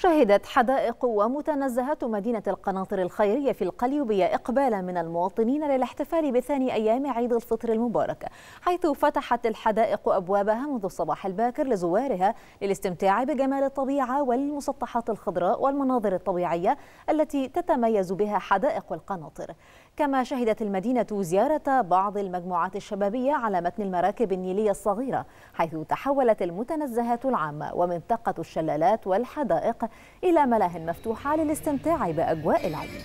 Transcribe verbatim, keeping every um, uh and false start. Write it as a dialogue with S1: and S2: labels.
S1: شهدت حدائق ومتنزهات مدينة القناطر الخيرية في القليوبية إقبالا من المواطنين للاحتفال بثاني أيام عيد الفطر المبارك، حيث فتحت الحدائق أبوابها منذ الصباح الباكر لزوارها للاستمتاع بجمال الطبيعة والمسطحات الخضراء والمناظر الطبيعية التي تتميز بها حدائق القناطر. كما شهدت المدينة زيارة بعض المجموعات الشبابية على متن المراكب النيلية الصغيرة، حيث تحولت المتنزهات العامة ومنطقة الشلالات والحدائق إلى ملاهٍ مفتوحة للاستمتاع بأجواء العيد.